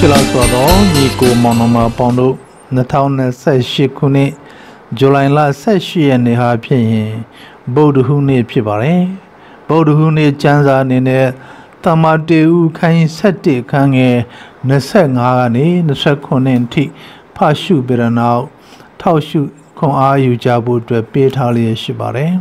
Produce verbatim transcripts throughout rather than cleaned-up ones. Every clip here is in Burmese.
ချလာဆိုတော့ညီကိုမောင်နှမပေါင်းတို့နှစ်ထောင်နှစ်ဆယ့်ရှစ်ခုနှစ်ဇူလိုင်လဆယ့်ရှစ်ရက်နေ့ဟာဖြစ်ရင်ဗုဒ္ဓဟူးနေ့ဖြစ်ပါတယ်ဗုဒ္ဓဟူးနေ့ကျမ်းစာအနေနဲ့တမန်တေဦးခန်းကြီးဆက်တစ်ခန်းငယ်နှစ်ဆယ့်ငါးကနေနှစ်ဆယ့်ခုနှစ်အထိဖတ်ရှုပြရနောက်ထောက်ရှုခွန်အားယူကြဖို့အတွက်ပေးထားလျက်ရှိပါတယ်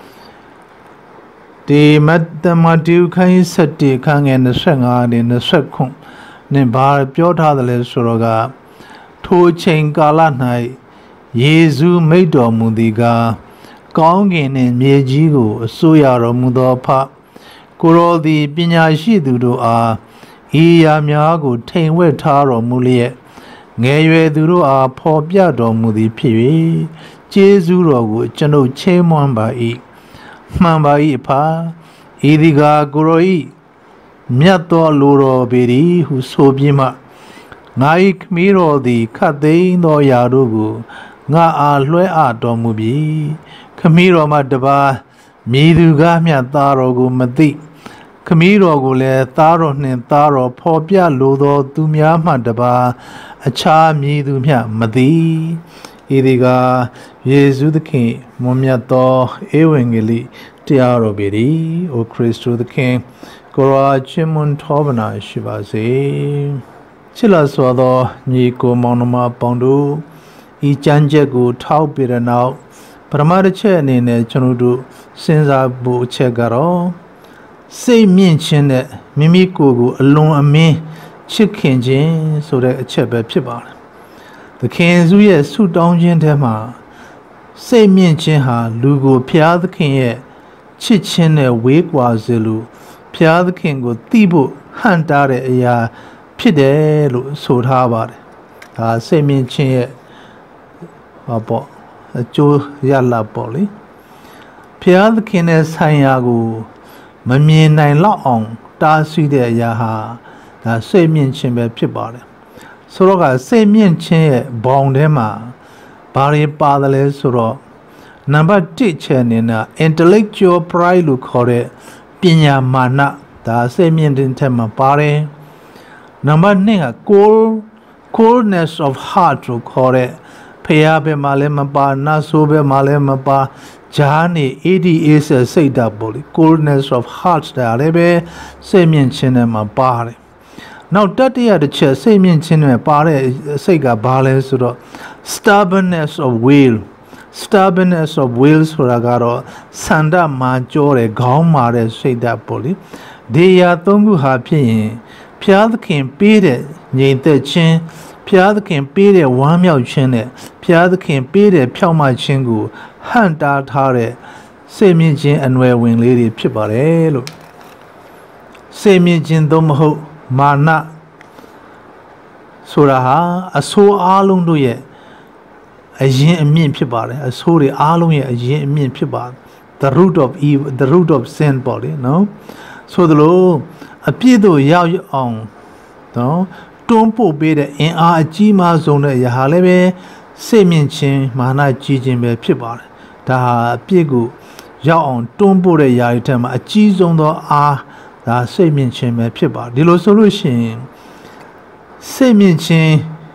ဒီမတ်တမန်တေဦးခန်းကြီးဆက်တစ်ခန်းငယ်နှစ်ဆယ့်ငါးကနေနှစ်ဆယ့်ခုနဲ့ဘာပြောထားတယ်လဲဆိုတော့ကထိုချိန်ကာလ၌ယေရှုမိန့်တော်မူသည်ကားကောင်းကင်နှင့်မြေကြီးကိုအစိုးရတော်မူသောဖကိုရောသည်ပညာရှိသူတို့အားဤရာများကိုထိန်ဝှက်ထားတော်မူလျက်ငယ်ရွယ်သူတို့အားဖော်ပြတော်မူသည်ဖြစ်၍ကျေးဇူးတော်ကိုကျွန်ုပ်ချီးမွမ်းပါ၏မှန်ပါ၏အဖဤသည်ကားကိုရော၏မြတ်သောလူတော်ပေသည်ဟုဆိုပြီးမှငါ၏ခမည်းတော်သည်ခတ်သိမ်းသောယာတို့ကိုငါအားလွှဲအပ်တော်မူပြီခမည်းတော်မှတပါးမြည်သူကားမြတ်သားတော်ကိုမသိခမည်းတော်ကိုလည်းသားတော်နှင့်သားတော်ဖော်ပြလိုသောသူများမှတပါးအခြားမြည်သူမျှမသိဤဒီကယေရှုသခင်မွန်မြတ်သောဧဝံဂေလိတရားတော်ပေသည်အိုခရစ်တုသခင်ကိုရာချီးမွမ်းထောပနာရှိပါစေချစ်လာစွာသောညီကိုမောင်နှမပေါင်းတို့ဤကျမ်းချက်ကိုထောက်ပြတဲ့နောက်ပရမတ်ချက်အနေနဲ့ကျွန်တော်တို့စဉ်းစားဖို့အချက်ကတော့စိတ်မြင့်ခြင်းနဲ့မိမိကိုယ်ကိုအလွန်အမင်းချစ်ခင်ခြင်းဆိုတဲ့အချက်ပဲဖြစ်ပါတယ်သခင်ယေရှုရဲ့ဆုတောင်းခြင်းထဲမှာစိတ်မြင့်ခြင်းဟာလူကိုဖျားသခင်ရဲ့ချစ်ခြင်းနဲ့ဝေးကွာစေလို့ဖျားသခင်ကိုသိဖို့ဟန်တားတဲ့အရာဖြစ်တယ်လို့ဆိုထားပါတယ်ဒါစိတ်မြင့်ခြင်းရဲ့ဟောပေါ့အကျိုးရလဒ်ပေါ့လေဖျားသခင်ရဲ့ဆိုင်ရာကိုမမြင်နိုင်လောက်အောင်တားဆီးတဲ့အရာဟာဒါစိတ်မြင့်ခြင်းပဲဖြစ်ပါတယ်ဆိုတော့ကစိတ်မြင့်ခြင်းရဲ့ဘောင်ထဲမှာဘာတွေပါတယ်လဲဆိုတော့နံပါတ်တစ်ချက်အနေနဲ့ intellectual pride လို့ခေါ်တဲ့ပညာမာနဒါစိတ်မြင့်တဲ့ထက်မှာပါတယ်နံပါတ်နှစ်က cold coldness of heart လို့ခေါ်တဲ့ဖျားပဲမှာလည်းမပါနတ်ဆိုးပဲမှာလည်းမပါဂျာနေ A D A စိတ်ဓာတ်ပေါ့လေ coldness of heart ဒါလည်းပဲစိတ်မြင့်ခြင်းနဲ့မှာပါတယ်နောက်တတိယတစ်ချက်စိတ်မြင့်ခြင်းနဲ့ပါတဲ့စိတ်ကဘာလဲဆိုတော့ stubbornness of will stubbornness of will ဆိုတာကတော့ဆန္ဒမာကြောတဲ့ခေါင်းမာတဲ့စိတ်ဓာတ်ပေါ့လေဒီရာသုံးခုဟာဖြစ်ရင်ဖျားသခင်ပေးတဲ့ငြိမ်သက်ခြင်းဖျားသခင်ပေးတဲ့ဝမ်းမြောက်ခြင်းနဲ့ဖျားသခင်ပေးတဲ့ဖြောင့်မခြင်းကိုဟန့်တားထားတဲ့စိတ်မြင့်ခြင်းအနွယ်ဝင်လေးတွေဖြစ်ပါတယ်လို့စိတ်မြင့်ခြင်းသို့မဟုတ်မာနဆိုတာဟာအဆိုးအားလုံးတို့ရဲ့အရင်အမြင့်ဖြစ်ပါတယ်အဆိုးတွေအားလုံးရဲ့အရင်အမြင့်ဖြစ်ပါတယ် the root of evil the root of sin ပေါ့လေနော်ဆိုသလိုအပြစ်တို့ရောက်အောင်နော်တွန်းပို့ပေးတဲ့အင်အားအကြီးမားဆုံးတဲ့အရာဟာလည်းပဲစိတ်မြင့်ခြင်းမာနကြီးခြင်းပဲဖြစ်ပါတယ်ဒါဟာအပြစ်ကိုရောက်အောင်တွန်းပို့တဲ့ຢာတွေထက်မှာအကြီးဆုံးသောအားဒါစိတ်မြင့်ခြင်းပဲဖြစ်ပါတယ်ဒီလိုဆိုလို့ရှိရင်စိတ်မြင့်ခြင်း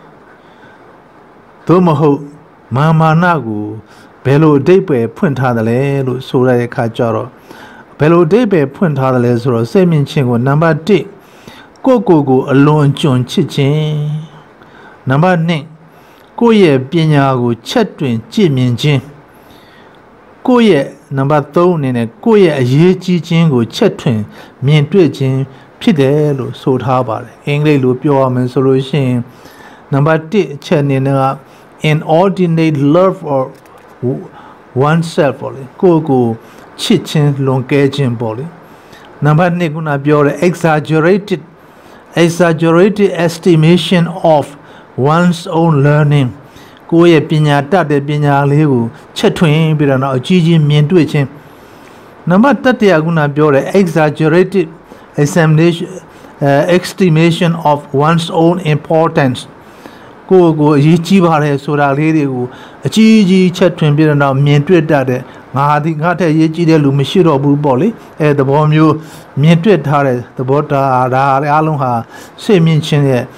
သို့မဟုတ်မာမာနကိုဘယ်လိုအဓိပ္ပာယ်ဖွင့်ထားသလဲလို့ဆိုရတဲ့အခါကျတော့ဘယ်လိုအဓိပ္ပာယ်ဖွင့်ထားသလဲဆိုတော့စိတ်မြင့်ခြင်းကိုနံပါတ်တစ်ကိုကိုကိုအလွန်ကျွံချစ်ခြင်းနံပါတ်နှစ်ကိုယ့်ရဲ့ပညာကိုချက်တွင်ကြည်မြင်ခြင်းကိုယ့်ရဲ့နံပါတ်သုံးအနေနဲ့ကိုယ့်ရဲ့အရေးကြီးခြင်းကိုချက်တွင်မြင်တွေ့ခြင်းဖြစ်တယ်လို့ဆိုထားပါတယ်အင်္ဂလိပ်လိုပြောရမယ်ဆိုလို့ရှိရင်နံပါတ်တစ်အချက်အနေနဲ့က inordinate love or oneself ပေါ့လေကိုယ့်ကိုချစ်ခြင်းလွန်ကဲခြင်းပေါ့လေနံပါတ်နှစ်ခုနပြောတဲ့ exaggerated exaggerated estimation of one's own learning ကိုယ့်ရဲ့ပညာတတ်တဲ့ပညာလေးကိုချက်ထွင်ပြီးတော့အကြီးကြီးမြင်တွေ့ခြင်းနံပါတ်တတိယခုနပြောတဲ့ exaggerated examination uh, estimation of one's own importance ကိုယ့်ကိုအရေးကြီးပါတယ်ဆိုတာလေးတွေကိုအကြီးကြီးချက်ထွင်ပြီးတော့မြင်တွေ့တတ်တဲ့ငါဒီငါထက်ရေးကြီးတဲ့လူမရှိတော့ဘူးပေါ့လေအဲသဘောမျိုးမြင်တွေ့ထားတဲ့သဘောတရားဒါအားလုံးဟာစိတ်မြင့်ခြင်းရဲ့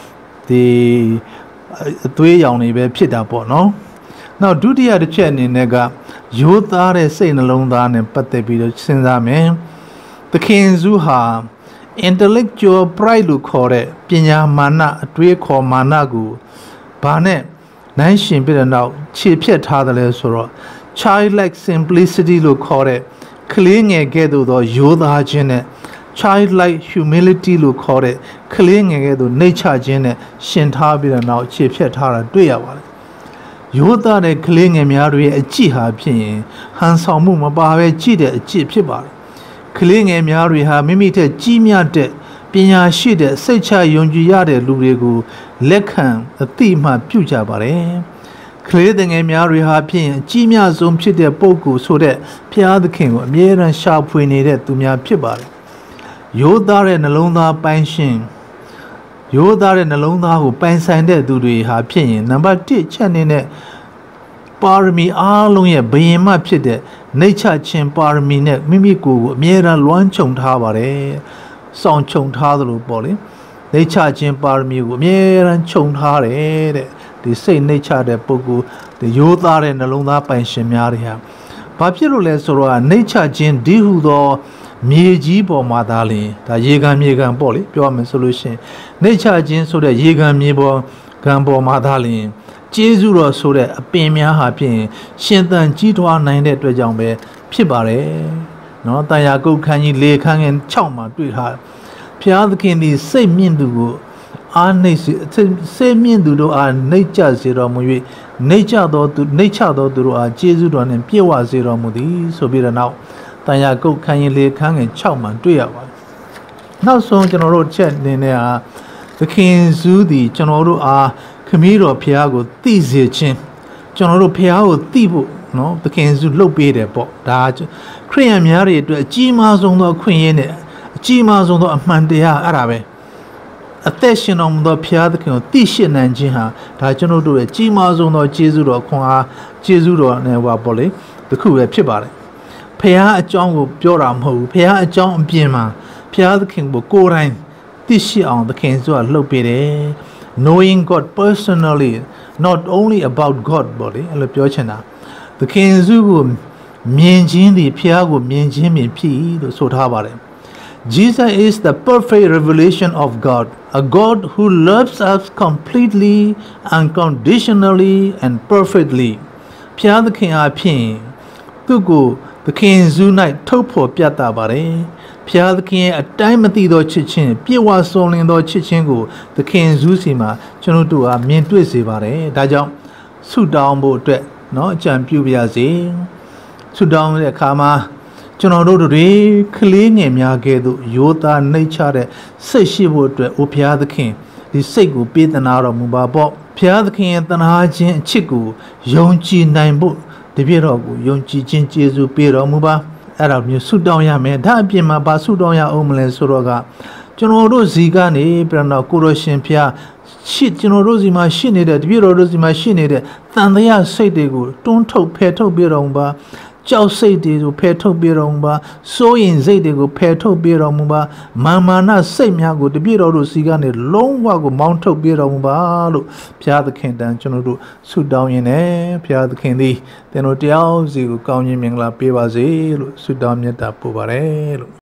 ဒီအသွေးရောင်တွေပဲဖြစ်တာပေါ့နော်နောက်ဒုတိယတစ်ချက်အနေနဲ့ကရိုးသားတဲ့စိတ်နှလုံးသားနဲ့ပတ်သက်ပြီးတော့စဉ်းစားမယ်သခင်စုဟာ intellectual pride လို့ခေါ်တဲ့ပညာမာနအတွေးခေါ်မာနကိုဘာနဲ့နိုင်ရှင်ပြတဲ့နောက်ခြေဖြတ်ထားတယ်လဲဆိုတော့ childlike simplicity လို့ခေါ်တဲ့ကလေးငယ်ကဲ့သို့သောရိုးသားခြင်းနဲ့ childlike humility လို့ခေါ်တဲ့ကလေးငယ်ကဲ့သို့နှိမ့်ချခြင်းနဲ့ရှင်ထားပြီးတဲ့နောက်ခြေဖြတ်ထားတာတွေ့ရပါတယ်ရိုးသားတဲ့ကလေးငယ်များတွေရဲ့အကြည့်ဟာဖြစ်ရင်ဟန်ဆောင်မှုမပါဘဲကြည့်တဲ့အကြည့်ဖြစ်ပါတယ်ကလေးငယ်များတွေဟာမိမိထက်ကြီးမြတ်တဲ့ပညာရှိတဲ့စိတ်ချယုံကြည်ရတဲ့လူတွေကိုလက်ခံအသိမှပြုကြပါတယ်ကလေးငယ်များတွေဟာဖြစ်ရင်အကြီးမြတ်ဆုံးဖြစ်တဲ့ပုဂ္ဂိုလ်ဆိုတဲ့ဘုရားသခင်ကိုအမြဲတမ်းရှာဖွေနေတဲ့သူများဖြစ်ပါတယ်ရိုးသားတဲ့နှလုံးသားပိုင်းရှင်ရိုးသားတဲ့နှလုံးသားကိုပိုင်ဆိုင်တဲ့သူတွေဟာဖြစ်ရင်နံပါတ်တစ်ချက်အနေနဲ့ပါရမီအားလုံးရဲ့ဘယင်မဖြစ်တဲ့နှိမ့်ချခြင်းပါရမီနဲ့မိမိကိုယ်ကိုအမြဲတမ်းလွှမ်းခြုံထားပါတယ်။စောင့်ခြုံထားသလိုပေါ့လေ။နှိမ့်ချခြင်းပါရမီကိုအမြဲတမ်းခြုံထားတယ်တဲ့။ဒီစိတ်နှိမ့်ချတဲ့ပုဂ္ဂိုလ်ဒီရိုးသားတဲ့နှလုံးသားပိုင်ရှင်များတွေဟာဘာဖြစ်လို့လဲဆိုတော့နှိမ့်ချခြင်းဒီဟုသောမြေကြီးပေါ်မှာသာလင်ဒါရေကန်မြေကန်ပေါ့လေပြောရမယ်ဆိုလို့ရှိရင်နှိမ့်ချခြင်းဆိုတဲ့ရေကန်မြေပေါ်ကန်ပေါ်မှာသာလင်ကျေးဇူးတော်ဆိုတဲ့အပင်များဟာဖြင့်ရှင်သန်ကြီးထွားနိုင်တဲ့အတွက်ကြောင့်ပဲဖြစ်ပါတယ်เนาะတာယာကုတ်ခန်းကြီးလေခန်းငယ်၆မှာတွေ့ထားဘုရားသခင်သည်စိတ်မြင့်သူကိုအာနှိတ်စိတ်မြင့်သူတို့အားနှိတ်ကြစေတော်မူ၍နှိတ်ကြတော်သူနှိတ်ချတော်သူတို့အားကျေးဇူးတော်နှင့်ပြည့်ဝစေတော်မူသည်ဆိုပြီးတော့နောက်တန်ရာကုတ်ခန်းရင်လေခန်းငယ်၆မှာတွေ့ရပါတယ်နောက်ဆုံးကျွန်တော်တို့ချက်နေနဲ့ဟာသခင်ဇူးသည်ကျွန်တော်တို့အားခမည်းတော်ဖျားကိုသိစေခြင်းကျွန်တော်တို့ဖျားကိုသိဖို့နော်သခင်ဇူးလှုပ်ပေးတယ်ပေါ့ဒါခရိယန်များတွေအတွက်အကြီးမားဆုံးသောခွင့်ရင်းနဲ့အကြီးမားဆုံးသောအမှန်တရားအဲ့ဒါပဲအသက်ရှင်တော်မူသောဖျားသခင်ကိုသိရှိနိုင်ခြင်းဟာဒါကျွန်တော်တို့ရဲ့ကြီးမားဆုံးသောကျေးဇူးတော်ခွန်အားကျေးဇူးတော်နဲ့ဟောပေါ့လေတခုပဲဖြစ်ပါတယ်ဖះအကြောင်းကိုပြောတာမဟုတ်ဘူးဖះအကြောင်းအပြင်မှာဖះသခင်ကိုကိုယ်တိုင်သိရှိအောင်သခင်ဆိုတာလှုပ်ပေးတယ် knowing God personally not only about God ပေါ့လေအဲ့လိုပြောချင်တာသခင်စုကိုမြင်ခြင်းဒီဖះကိုမြင်ခြင်းမြင်ဖြစ်လို့ဆိုထားပါတယ် Jesus is the perfect revelation of God a God who loves us completely unconditionally and perfectly ဖះသခင်အဖြစ်သူကိုသခင်ဇူး၌ထုတ်ဖော်ပြသပါတယ်ဖျားသခင်ရဲ့အတိုင်းမသိသောချစ်ခြင်းပြေဝစုံလင်သောချစ်ခြင်းကိုသခင်ဇူးစီမှာကျွန်တော်တို့အားမြင်တွေ့စေပါတယ်ဒါကြောင့်ဆုတောင်းဖို့အတွက်เนาะအကြံပြုပါရစေဆုတောင်းတဲ့အခါမှာကျွန်တော်တို့တွေကလေးငယ်များကဲ့သို့ရိုးသားနှိမ့်ချတဲ့စိတ်ရှိဖို့အတွက်အိုဖျားသခင်ဒီစိတ်ကိုပေးသနာတော်မူပါပေါ့ဖျားသခင်ရဲ့သနာခြင်းအချစ်ကိုယုံကြည်နိုင်ဖို့တပြည့်တော်ကိုယုံကြည်ခြင်းကျေးဇူးပေးတော်မူပါအဲ့ဒါမျိုးဆုတောင်းရမယ်ဒါအပြင်မှာဘာဆုတောင်းရအောင်မလဲဆိုတော့ကကျွန်တော်တို့ဇီကနေပြန်တော့ကိုရရှင်ဖျားရှစ်ကျွန်တော်တို့စီမှာရှိနေတဲ့တပြည့်တော်တို့စီမှာရှိနေတဲ့တန်တရားစိတ်တွေကိုတွန်းထုတ်ဖယ်ထုတ်ပြတော်မူပါကြောက်စိတ်တွေကိုဖယ်ထုတ်ပြတော်မူပါစိုးရင်စိတ်တွေကိုဖယ်ထုတ်ပြတော်မူပါမာမာနစိတ်များကိုတပြည့်တော်တို့စီကနေလုံးဝကိုမောင်းထုတ်ပြတော်မူပါလို့ဘုရားသခင်တန်ကျွန်တော်တို့ဆုတောင်းရင်းနဲ့ဘုရားသခင်သည်သင်တို့တယောက်စီကိုကောင်းခြင်းမင်္ဂလာပေးပါစေလို့ဆုတောင်းမြတ်တာပို့ပါတယ်လို့